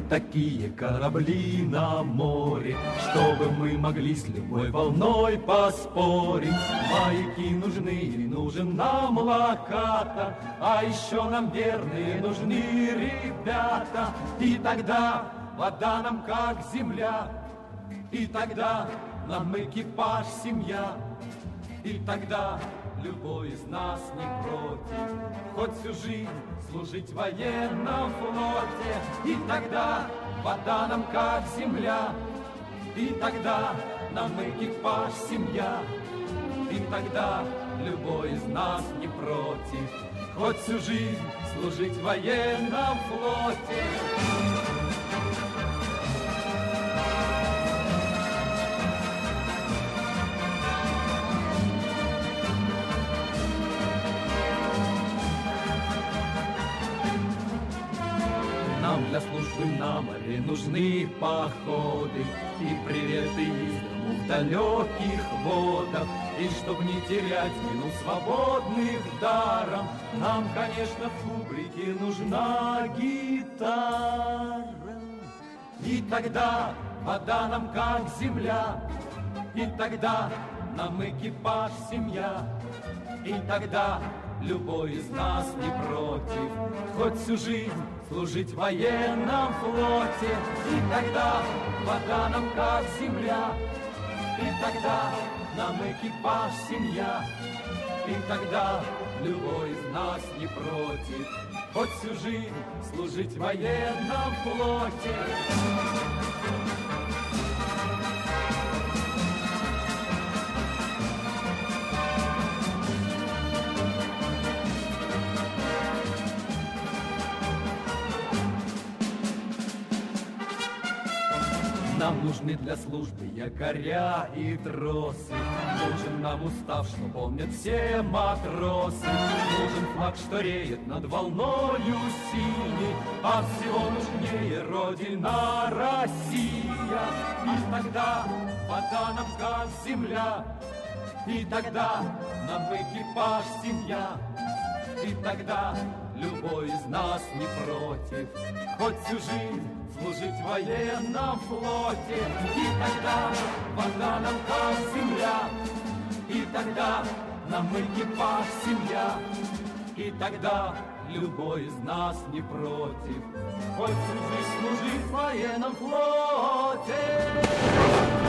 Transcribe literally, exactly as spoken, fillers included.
такие корабли на море, чтобы мы могли с любой волной поспорить. Маяки нужны, и нужен нам локатор, а еще нам верные нужны ребята. И тогда вода нам как земля, и тогда нам экипаж семья, и тогда любой из нас не против хоть всю жизнь служить в военном флоте. И тогда вода нам как земля, и тогда нам экипаж семья, и тогда любой из нас не против хоть всю жизнь служить в военном флоте. Нам для службы на море нужны походы и приветы из дому в далеких водах. И чтоб не терять минут свободных даром, нам, конечно, в кубрике нужна гитара. И тогда вода нам как земля, и тогда нам экипаж семья, и тогда любой из нас не против хоть всю жизнь служить в военном флоте. И тогда вода нам как земля, и тогда нам экипаж семья, и тогда любой из нас не против хоть всю жизнь служить в военном флоте. Нам нужны для службы якоря и тросы, нужен нам устав, что помнят все матросы, нужен флаг, что реет над волною синей, а всего нужнее Родина Россия. И тогда вода нам как земля, и тогда нам экипаж семья, и тогда любой из нас не против хоть всю жизнь служить в военном флоте. И тогда вода нам как земля, и тогда нам экипаж семья, и тогда любой из нас не против хоть всю жизнь служить в военном флоте.